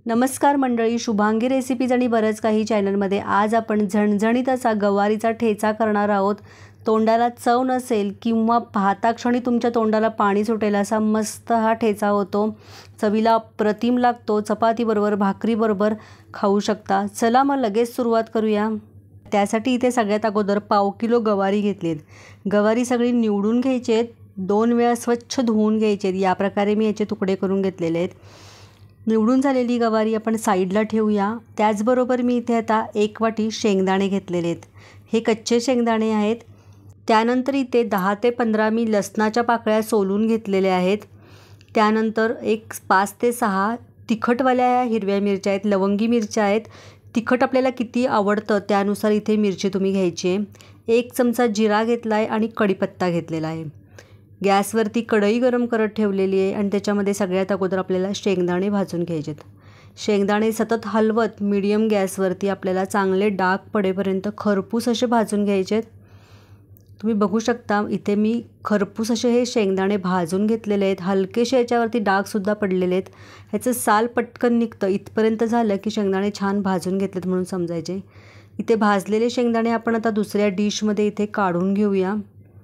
नमस्कार मंडळी, शुभांगी रेसिपीज आणि बरंच काही चॅनलमध्ये आज आपण झणझणीत असा गवारीचा ठेचा करणार आहोत। तोंडाला चव नसेल किंवा पाहताक्षणी तुमच्या तोंडाला पाणी सुटेल असा मस्त हा ठेचा होतो। चवीला अप्रतिम लागतो। चपातीबरोबर भाकरीबरोबर खाऊ शकता। चला मग लगेच सुरुवात करूया। त्यासाठी इथे सगळ्यात अगोदर पाव किलो गवारी घेतलीत। गवारी सगळी निवडून घ्यायची आहेत, 2 वेळा स्वच्छ धुवून घ्यायचे आहेत। या प्रकारे मी याचे तुकडे करून घेतलेले आहेत। निवडून झालेली गवारी आपण साईडला ठेवूया। त्याचबरोबर मी इथे आता 1 वाटी शेंगदाणे घेतलेले आहेत। हे कच्चे शेंगदाणे आहेत। त्यानंतर इथे 10 ते 15 मी लसणाच्या पाकळ्या सोलून घेतलेल्या आहेत। त्यानंतर 5 ते 6 तिखटवाल्या हिरव्या मिरच्या आहेत, लवंगी मिरच्या आहेत। तिखट आपल्याला किती आवडतं त्यानुसार इथे मिरची तुम्ही घ्यायची आहे। 1 चमचा जिरा घेतला आहे आणि कढीपत्ता घेतलेला आहे। गॅसवरती कढई गरम करत ठेवलेली आहे आणि त्याच्यामध्ये सगळ्यात अगोदर आपल्याला शेंगदाणे भाजून घ्यायचेत। शेंगदाणे सतत हलवत मीडियम गॅसवरती आपल्याला चांगले डाग पडेपर्यंत खरपूस असे भाजून घ्यायचेत। तुम्ही बघू शकता इथे मी खरपूस असे हे शेंगदाणे भाजून घेतलेले आहेत। हलकेसे याच्यावरती डागसुद्धा पडलेले आहेत। ह्याचं साल पटकन निघतं। इथपर्यंत झालं की शेंगदाणे छान भाजून घेतलेत म्हणून समजायचे। इथे भाजलेले शेंगदाणे आपण आता दुसऱ्या डिशमध्ये इथे काढून घेऊया।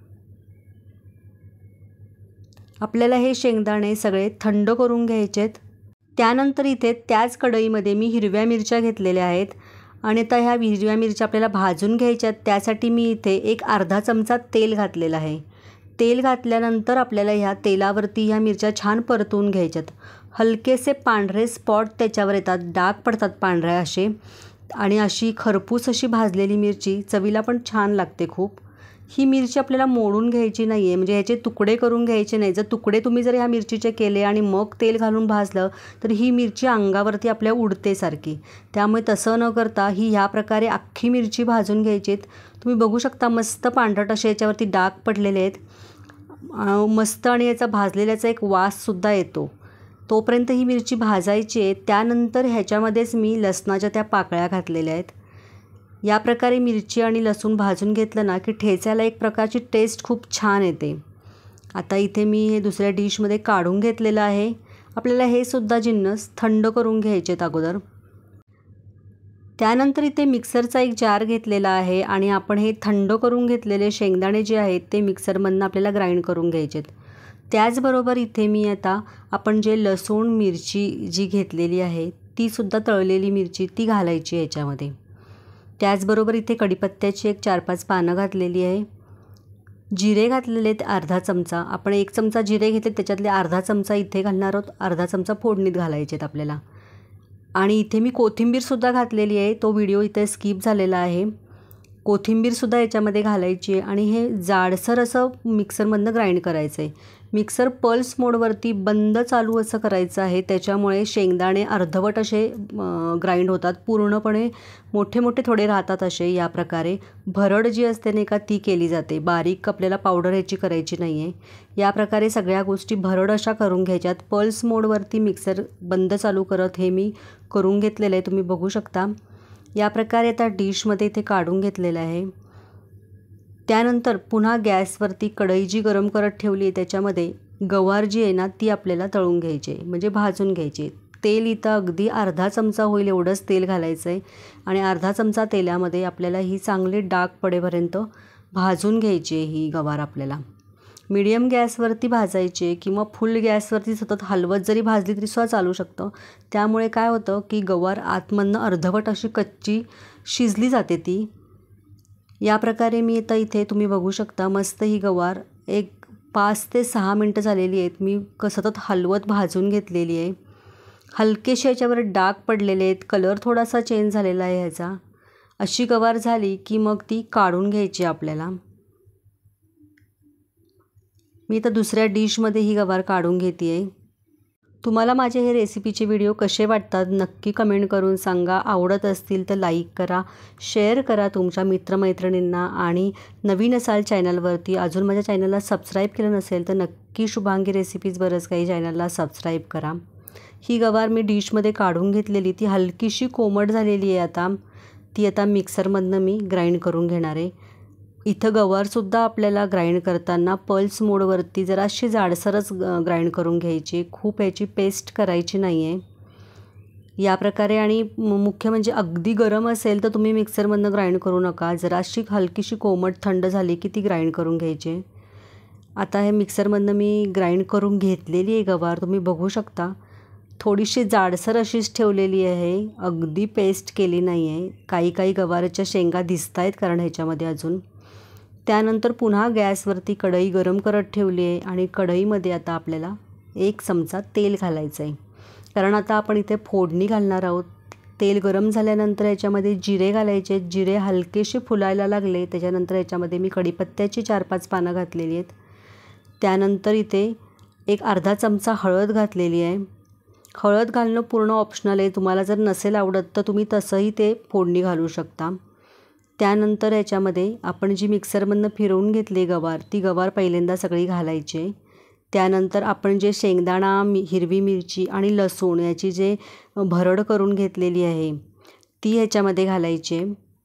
आपल्याला हे शेंगदाणे सगळे थंड करून घ्यायचेत। त्यानंतर इथे त्याच कढईमध्ये मी हिरव्या मिरच्या घेतलेल्या आहेत आणि आता ह्या हिरव्या मिरच्या आपल्याला भाजून घ्यायच्यात। त्यासाठी मी इथे एक अर्धा चमचा तेल घातलेलं आहे। तेल घातल्यानंतर आपल्याला ह्या तेलावरती ह्या मिरच्या छान परतवून घ्यायच्यात। हलकेसे पांढरे स्पॉट त्याच्यावर येतात, डाग पडतात पांढऱ्या असे, आणि अशी खरपूस अशी भाजलेली मिरची चवीला पण छान लागते खूप। ही मिरची आपल्याला मोडून घ्यायची नाही आहे, म्हणजे ह्याचे तुकडे करून घ्यायचे नाही। जर तुकडे तुम्ही जर ह्या मिरचीचे केले आणि मग तेल घालून भाजलं तर ही मिरची अंगावरती आपल्या उडते सारखी। त्यामुळे तसं न करता ही ह्या प्रकारे अख्खी मिरची भाजून घ्यायची। तुम्ही बघू शकता मस्त पांढरट असे याच्यावरती डाग पडलेले आहेत मस्त, आणि याचा भाजलेल्याचा एक वाससुद्धा येतो। तोपर्यंत ही मिरची भाजायची आहे। त्यानंतर ह्याच्यामध्येच मी लसणाच्या त्या पाकळ्या घातलेल्या आहेत। या प्रकारे मिरची आणि लसूण भाजून घेतलं ना की ठेच्याला एक प्रकारची टेस्ट खूप छान येते। आता इथे मी हे दुसऱ्या डिशमध्ये काढून घेतलेलं आहे। आपल्याला हे सुद्धा जिन्नस थंड करून घ्यायचे आहेत अगोदर। त्यानंतर इथे मिक्सरचा एक जार घेतलेला आहे आणि आपण हे थंड करून घेतलेले शेंगदाणे जे आहेत ते मिक्सरमधून आपल्याला ग्राइंड करून घ्यायचे आहेत। त्याचबरोबर इथे मी आता आपण जे लसूण मिरची जी घेतलेली आहे ती सुद्धा तळलेली मिरची ती घालायची आहे याच्यामध्ये। त्याचबरोबर इथे कढीपत्त्याची एक 4-5 पानं घातलेली आहे। जिरे घातलेले आहेत अर्धा चमचा। आपण 1 चमचा जिरे घेतले, त्याच्यातले अर्धा चमचा इथे घालणार आहोत, अर्धा चमचा फोडणीत घालायचे आहेत आपल्याला। आणि इथे मी कोथिंबीरसुद्धा घातलेली आहे, तो व्हिडिओ इथे स्किप झालेला आहे। कोथिंबीरसुद्धा याच्यामध्ये घालायची आहे आणि हे जाडसर असं मिक्सरमधनं ग्राइंड करायचं आहे। मिक्सर पल्स मोडवरती बंद चालू असं करायचं आहे, त्याच्यामुळे शेंगदाणे अर्धवट असे ग्राइंड होतात, पूर्णपणे मोठे मोठे थोडे राहतात असे। या प्रकारे भरड जी असते नाही का ती केली जाते, बारीक आपल्याला पावडर ह्याची करायची नाही आहे। या प्रकारे सगळ्या गोष्टी भरड अशा करून घ्यायच्यात। पल्स मोडवरती मिक्सर बंद चालू करत हे मी करून घेतलेलं आहे, तुम्ही बघू शकता। या प्रकारे आता डिशमध्ये इथे काढून घेतलेलं आहे। त्यानंतर पुन्हा गॅसवरती कढई जी गरम करत ठेवली आहे त्याच्यामध्ये गवार जी आहे ना ती आपल्याला तळून घ्यायची आहे, म्हणजे भाजून घ्यायची आहे। तेल इथं अगदी अर्धा चमचा होईल एवढंच तेल घालायचं आहे आणि अर्धा चमचा तेलामध्ये आपल्याला ही चांगले डाग पडेपर्यंत भाजून घ्यायची आहे ही गवार आपल्याला। मीडियम गॅसवरती भाजायची आहे किंवा फुल गॅसवरती सतत हलवत जरी भाजली तरी सुद्धा चालू शकतं। त्यामुळे काय होतं की गवार आतमधनं अर्धवट अशी कच्ची शिजली जाते ती। या प्रकारे मी आता इथे तुम्ही बघू शकता मस्त ही गवार एक 5 ते 6 मिनटं झालेली आहेत। मी सतत हलवत भाजून घेतलेली आहे। हलकेसे याच्यावर डाग पडलेले आहेत, कलर थोडासा चेंज झालेला आहे ह्याचा। अशी गवार झाली की मग ती काढून घ्यायची आपल्याला। मी आता दुसऱ्या डिशमध्ये ही गवार काढून घेते आहे। तुम्हाला माझे हे रेसिपीचे व्हिडिओ कसे वाटतात नक्की कमेंट करून सांगा। आवडत असतील तर लाईक करा, शेअर करा तुमच्या मित्रमैत्रिणींना, आणि नवीन असाल चॅनलवरती, अजून माझ्या चॅनलला सबस्क्राईब केलं नसेल तर नक्की शुभांगी रेसिपीज बरंच काही चॅनलला सबस्क्राईब करा। ही गवार मी डिशमध्ये काढून घेतलेली, ती हलकीशी कोमट झालेली आहे आता। ती आता मिक्सरमधनं मी ग्राइंड करून घेणार आहे। इथं गवारसुद्धा आपल्याला ग्राइंड करताना पल्स मोडवरती जराशी जाडसरच ग्राइंड करून घ्यायची, खूप याची पेस्ट करायची नाही आहे। या प्रकारे. आणि मुख्य म्हणजे अगदी गरम असेल तर तुम्ही मिक्सरमधनं ग्राइंड करू नका. जराशी हलकीशी कोमट थंड झाली की ती ग्राइंड करून घ्यायची. आता हे मिक्सरमधनं मी ग्राइंड करून घेतलेली आहे गवार, तुम्ही बघू शकता. थोडीशी जाडसर अशीच ठेवलेली आहे, अगदी पेस्ट केली नाही आहे. काही गवाराच्या शेंगा दिसत आहेत कारण ह्याच्यामध्ये अजून. त्यानंतर पुन्हा गॅसवरती कढई गरम करत ठेवली आहे आणि कढईमध्ये आता आपल्याला 1 चमचा तेल घालायचं आहे, कारण आता आपण इथे फोडणी घालणार आहोत. तेल गरम झाल्यानंतर याच्यामध्ये जिरे घालायचे. जिरे हलकेसे फुलायला लागले त्याच्यानंतर याच्यामध्ये मी कढीपत्त्याची 4-5 पानं घातलेली आहेत. त्यानंतर इथे एक अर्धा चमचा हळद घातलेली आहे. हळद घालणं पूर्ण ऑप्शनल आहे, तुम्हाला जर नसेल आवडत तर तुम्ही तसंही ते फोडणी घालू शकता. त्यानंतर याच्यामध्ये आपण जी मिक्सरमधनं फिरवून घेतली गवार, ती गवार पहिल्यांदा सगळी घालायची. त्यानंतर आपण जे शेंगदाणा, हिरवी मिरची आणि लसूण याची जे भरड करून घेतलेली आहे ती ह्याच्यामध्ये घालायची.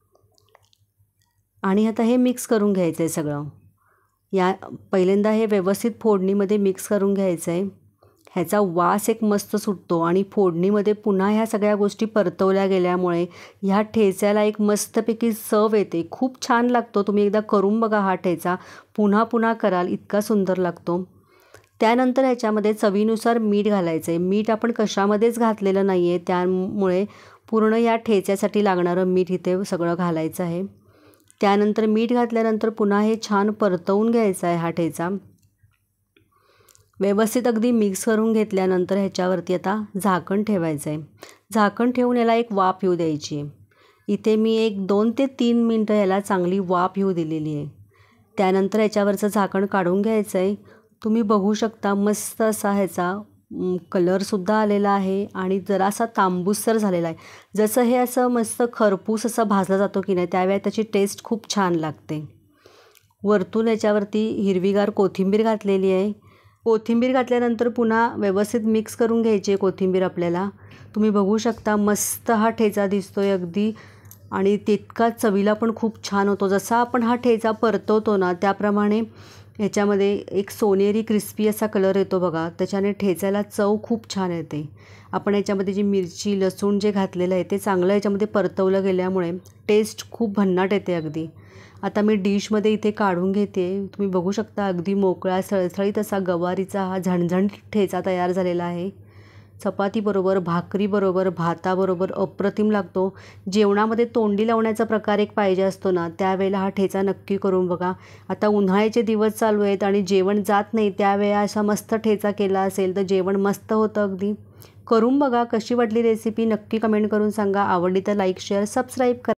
आणि आता हे मिक्स करून घ्यायचं आहे सगळं. पहिल्यांदा हे व्यवस्थित फोडणीमध्ये मिक्स करून घ्यायचं आहे. ह्याचा वास एक मस्त सुटतो आणि फोडणीमध्ये पुन्हा ह्या सगळ्या गोष्टी परतवल्या गेल्यामुळे ह्या ठेच्याला एक मस्तपैकी चव येते. खूप छान लागतो. तुम्ही एकदा करून बघा हा ठेचा, पुन्हा पुन्हा कराल, इतका सुंदर लागतो. त्यानंतर ह्याच्यामध्ये चवीनुसार मीठ घालायचं आहे. मीठ आपण कशामध्येच घातलेलं नाही आहे, त्यामुळे पूर्ण या ठेच्यासाठी लागणारं मीठ इथे सगळं घालायचं आहे. त्यानंतर मीठ घातल्यानंतर पुन्हा हे छान परतवून घ्यायचं आहे हा ठेचा. व्यवस्थित अगदी मिक्स करून घेतल्यानंतर ह्याच्यावरती आता झाकण ठेवायचं आहे. झाकण ठेवून याला एक वाफ येऊ द्यायची आहे. इथे मी एक 2 ते 3 मिनटं याला चांगली वाफ येऊ दिलेली आहे. त्यानंतर याच्यावरचं झाकण काढून घ्यायचं आहे. तुम्ही बघू शकता मस्त असा ह्याचा कलरसुद्धा आलेला आहे आणि जरासा तांबूसर झालेला आहे. जसं हे असं मस्त खरपूस असं भाजलं जातो की नाही, त्यावेळी त्याची टेस्ट खूप छान लागते. वरतून याच्यावरती हिरवीगार कोथिंबीर घातलेली आहे. कोथिंबीर घातल्यानंतर पुन्हा व्यवस्थित मिक्स करून घ्यायची आहे कोथिंबीर आपल्याला. तुम्ही बघू शकता मस्त हा ठेचा दिसतोय अगदी, आणि तितका चवीला पण खूप छान होतो. जसा आपण हा ठेचा परतवतो ना त्याप्रमाणे ह्याच्यामध्ये एक सोनेरी क्रिस्पी असा कलर येतो बघा, त्याच्याने ठेचायला चव खूप छान येते. आपण याच्यामध्ये जी मिरची, लसूण जे घातलेलं आहे ते चांगलं याच्यामध्ये परतवलं गेल्यामुळे टेस्ट खूप भन्नाट येते अगदी. आता मी डिशमध्ये इथे काढून घेते. तुम्ही बघू शकता अगदी मोकळा सळसळीत असा गवारीचा हा झणझणीत ठेचा तयार झालेला आहे. चपातीबरोबर, भाकरीबरोबर, भाताबरोबर अप्रतिम लागतो. जेवणामध्ये तोंडी लावण्याचा प्रकार एक पाहिजे असतो ना, त्यावेळेला हा ठेचा नक्की करून बघा. आता उन्हाळ्याचे दिवस चालू आहेत आणि जेवण जात नाही, त्यावेळेला असा मस्त ठेचा केला असेल तर जेवण मस्त होतं अगदी. करून बघा. कशी वाटली रेसिपी नक्की कमेंट करून सांगा. आवडली तर लाईक, शेअर, सबस्क्राईब करा.